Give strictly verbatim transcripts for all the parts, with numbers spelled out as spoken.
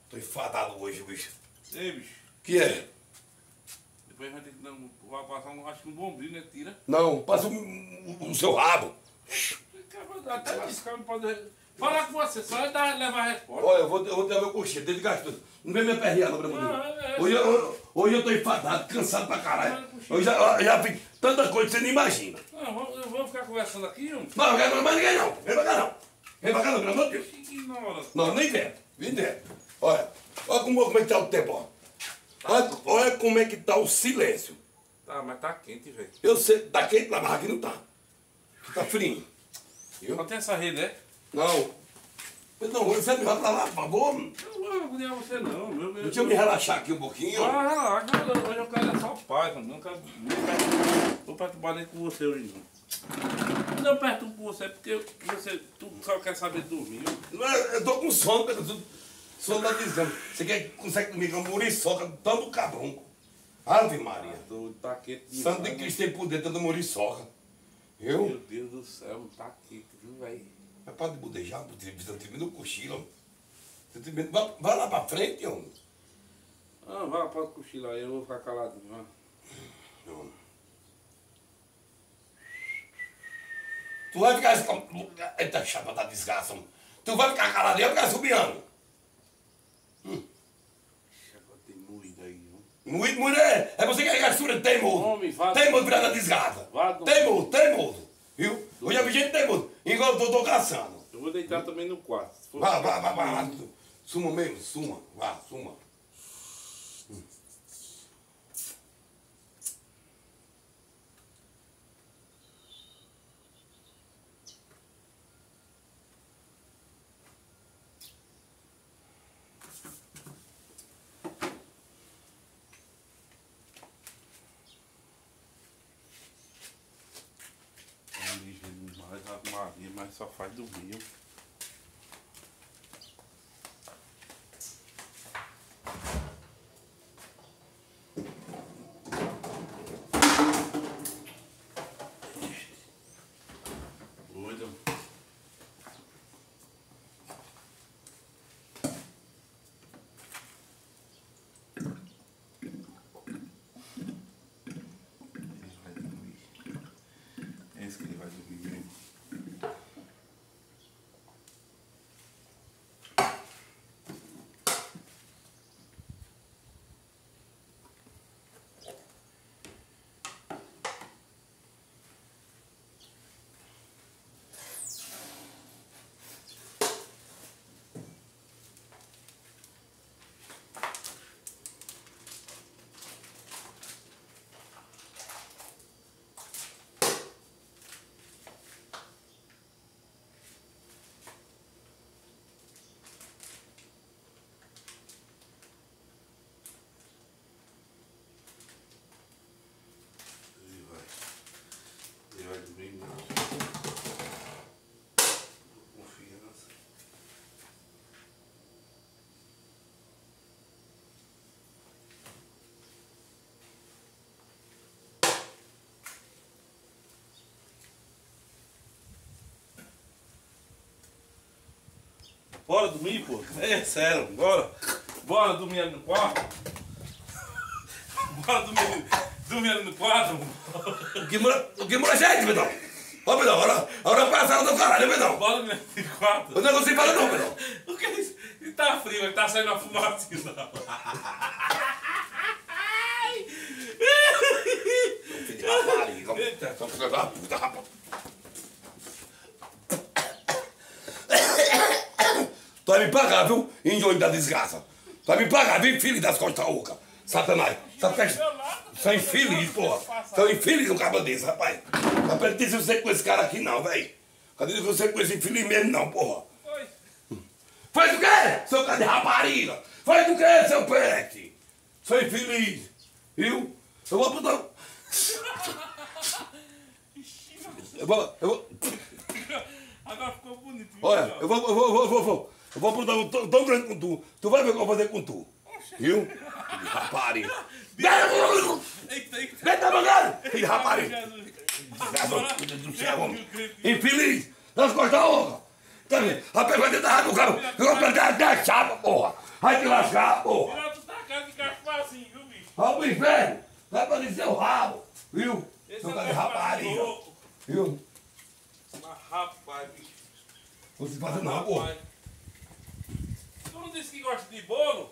Tô enfadado hoje, bicho. Ei, bicho. Que é? Depois vai ter que dar um, vai passar um, acho que um bombril, né? Tira. Não, passa o, o, o seu rabo. Até disse que não pode falar com você, só ele dá, levar a resposta. Olha, eu vou, eu vou dar meu coxinha, desde tudo. Não vem me aperrear, não, Bruno. Não, é, é, hoje, eu, hoje eu tô enfadado, cansado pra caralho. Eu já, eu já fiz tanta coisa que você nem imagina. Não, vamos, vamos ficar conversando aqui, homem. Não, não quero mais ninguém não. Vem pra cá não. Vem pra cá não, pelo amor de Deus. Ignora. Não, nem dentro. Vem dentro. Olha, olha como, como é que tá o tempo, ó. Olha, olha como é que tá o silêncio. Tá, mas tá quente, velho. Eu sei, tá quente, mas aqui não tá. Tá frio. Só tem essa rede, é? Não. Não, você me vai pra lá, por favor. Não vou agoniar você não. Meu, meu, Deixa eu me relaxar aqui um pouquinho. Ah, relaxa, hoje eu quero é só paz, mano. Não quero. Não vou perturbar nem com você hoje, não. Quando eu perturbo com você é porque você tu só quer saber de dormir. Não é, eu tô com sono, Pedro. Tô- Sono da desgrama. Você quer, consegue comigo uma muriçoca, tanto cabrunco. Ave Maria. Tô, tá quente demais. Santo de Cristo tem poder, tanto muriçoca. Viu? Meu Deus do céu, tá quente, viu, velho? Mas para de budejar, você no cochilo. Vai, vai lá pra frente, homem. Ah, vai, pode cochilar aí, eu vou ficar caladinho, vai. Não. Tu vai ficar... Eita, chapa da desgraça, homem. Tu vai ficar calado e eu ficar subiando. Hum. Agora tem moído aí, viu? Muito, mulher. É você que é gastura teimoso. Homem, vá. Teimoso virado da desgraça. Vá, não. Teimoso, teimoso. Viu? Eu já vi gente teimoso. Igual eu tô, tô caçando. Eu vou deitar também no quarto. Se for- Vá, vá, vá, vá. Suma mesmo, suma. Vá, suma. Hum. Mais Ave Maria, mas só faz dormir. Viu? Doido. Ele vai dormir. É isso que ele vai dormir mesmo. Ele vai. Ele vai dormir não. Confiança. Bora dormir, pô. É sério, bora. Bora dormir ali no quarto. Bora dormir, dormir ali no quarto. O que mora, o que mora gente, Pedrão? Ó, Pedrão, agora, agora passada do caralho, Pedrão. Bora dormir ali no quarto. Eu não consigo falar não, Pedrão. O que é isso? Ele tá frio, ele tá saindo uma fumacinha. Filho de rapariga. Eita. Só filho da puta, rapaz. Tu vai me pagar, viu? Índio da desgraça. Tu vai me pagar, viu, filho das costas ocas. Satanás. Sabe que é? Sou infeliz, porra. Sou infeliz um cabo desse, rapaz. Não pertence você com esse cara aqui, não, velho. Cadê você com esse infeliz mesmo, não, porra? Oi. Faz o quê, seu cara de rapariga? Faz o quê, seu peste? Sou infeliz. Viu? Eu vou botar... Eu vou... Eu vou... Agora ficou bonito. Viu? Olha, eu vou, eu vou, eu vou, eu vou, eu vou, eu vou aprontar um tão tão grande com tu. Tu vai ver o que eu vou fazer com tu. Viu? Filho de rapariga. Eita, eita. Vem, tá mandando? Filho de rapariga. Jesus. Desgraça, meu Deus do céu, homem. Infeliz. Das costas da honra. Tá vendo? Rapaz, vai tentar arrancar o cabo. Eu vou perder até a chapa, porra. Vai te lascar, porra. Pirão, tu tá a cara de Gasparzinho, viu, bicho? Vai pro inferno. Vai pra dizer o rabo. Viu? Esse Seu é cara de Gasparzinho rapariga. louco. Viu? Mas rapaz, bicho. Você faz não, porra. Rapaz. Tu não disse que gosta de bolo?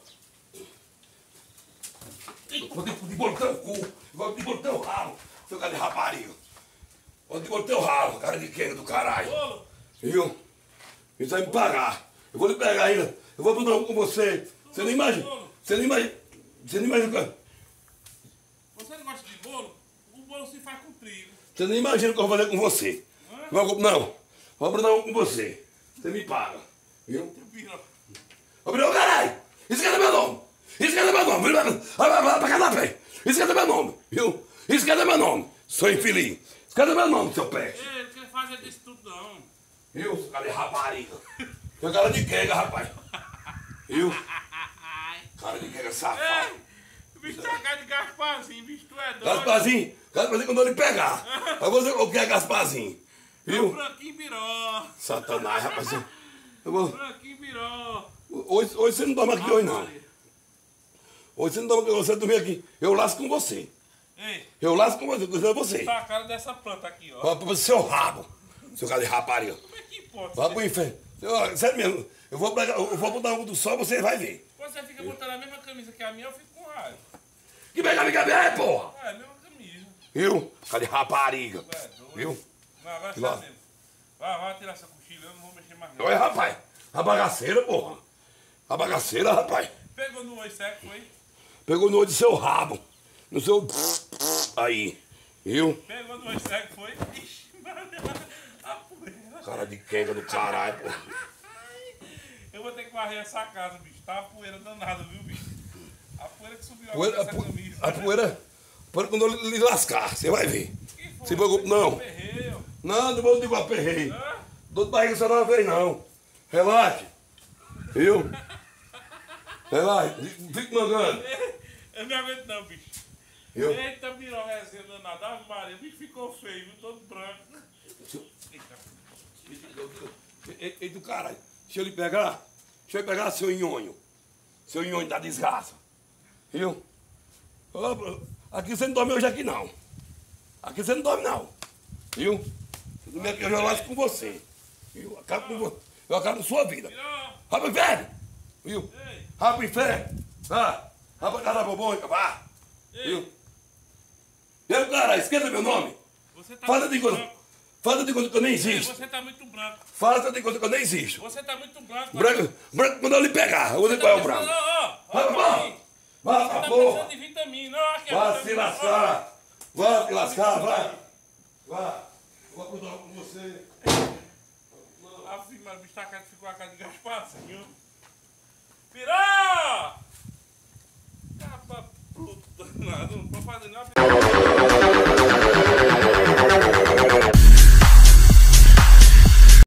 Vou te de bolo teu cu. Vou te bolo teu rabo. Seu cara de rapariga. Vou te bolo teu rabo, cara de quenga do caralho. Bolo? Viu? Isso vai me pagar. Eu vou lhe pegar ainda. Eu vou botar um com você. Você nem imagina. Você nem imagina. Você nem imagina. Você não gosta de bolo? O bolo se faz com trigo. Você nem imagina o que eu vou fazer com você. Vou, não. Vou botar um com você. Você me paga. Viu? Ô, Pirão, caralho! Esquece meu nome! Esquece meu nome! Vai pra casa pé! Esquece meu nome! Viu? Esquece meu nome! Sou infeliz! Esquece meu nome, seu pé! Ei, não quer fazer disso tudo não. Viu? Seu cara de rapariga! Seu cara de quega, rapaz! Viu? Cara de quega safado! O bicho tá cara de Gasparzinho, bicho, tu é doido. Gasparzinho! Gasparzinho quando eu lhe pegar! Aí você o que é Gasparzinho? É o Viu? branquinho virou. Satanás, rapaz! Eu vou... O branquinho virou. Hoje, hoje você não dorme aqui hoje não. Hoje você não dorme aqui, você dormir aqui. Eu lasco com você. Ei, Eu lasco com você, com você. tá a cara dessa planta aqui, ó. Vai pro seu rabo, seu cara de rapariga. Como é que pode? Vai pro inferno. Ó, sério mesmo, eu vou, pegar, eu vou botar um do sol, você vai ver. Você fica botando a mesma camisa que a minha, eu fico com raiva. Que pega minha cabeça, porra! Ah, é a mesma camisa. Viu? Cara de rapariga. Tu é doido. Viu? Vai, vai, Lá. sai mesmo. Vai, vai tirar essa cochila, eu não vou mexer mais não. Olha, rapaz. A bagaceira, porra. A bagaceira, rapaz. Pegou no oi seco, foi? Pegou no olho do seu rabo. No seu... Aí. Viu? Pegou no oi seco, foi? Ixi, mano, a poeira. Cara de quenga do caralho, porra. Eu vou ter que varrer essa casa, bicho. Tá a poeira danada, viu, bicho? A poeira que subiu Poeira, a, agora po, dessa camisa. a poeira... Poeira quando eu lhe lascar, você vai ver. Que foi? Se preocupe, não. Ferreiro. Não, não vou igual aperrei. Hã? Dor de barriga só não vez, não. Relaxe. Viu? Relaxe. Fique mandando. Eu não aguento não, bicho. Viu? Eita, virou resenha danada. Ave Maria, o bicho ficou feio, viu? Todo branco. Eita. Ei, do caralho. Deixa eu lhe pegar. Deixa eu lhe pegar, seu nhonho. Seu nhonho da desgraça. Viu? Ô, aqui você não dorme hoje aqui, não. Aqui você não dorme, não. Viu? Se dormir aqui, eu já lasco com você. Viu? Eu acabo com, vo- eu acabo com sua vida. Virou. Vai pro inferno. Viu? Ei. Vai pro inferno. Vá. Vai pra casa da bobônica, vá. Viu? Eu, cara, esqueça meu nome. Você tá Fala muito de coisa. branco. Fala de coisa que eu nem Ei, existo. Você tá muito branco. Fala de coisa que eu nem existo. Você tá muito branco. Branco, branco quando eu lhe pegar. Eu vou dizer qual é o branco. Ó, ó, ó. Vai, Ó, vai. Vá Você pra tá porra. precisando de vitamina. Ó, aqui é Vá se vitamina. lascar. Vá se lascar, vai. Vá. Vou acordar com você. Ó. A filha, o bicho tá cara, ficou a cara de Gasparzinho. Pirá! Capa puta. Não, não pode fazer nada.